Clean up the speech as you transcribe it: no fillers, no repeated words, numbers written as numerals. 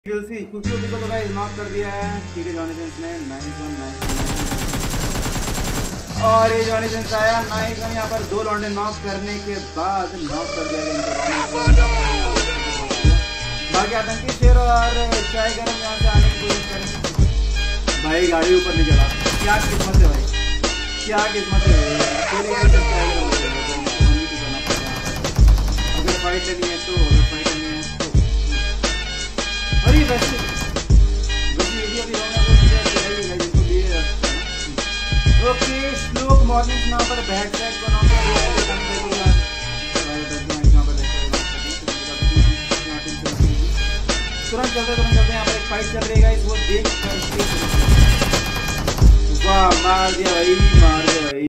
Cookie को तो guys knock कर दिया है। ठीक है, जॉनी सिंस ने नाइस और ये जॉनी सिंस आया नाइस वन। यहाँ पर दो लौंडे नॉक करने के बाद नॉक कर दिया गया। बाकी आतंकी शेर और चाय गरम यहाँ से आने की कोशिश करेंगे। भाई गाड़ी ऊपर नहीं चला, क्या किस्मत है भाई, क्या किस्मत है अगर फाइट लेनी है तो अरे वैसे वीडियो भी होगा तो मुझे चाहिए जिनको दिए। ओके, श्लोक मॉर्निंग यहाँ पर बैक ट्रैक को नॉक कर दिया है। तुरंत चलते यहाँ पर एक फाइट चल रही है वो देख कर वाह मार दिया भाई, मार दिया भाई।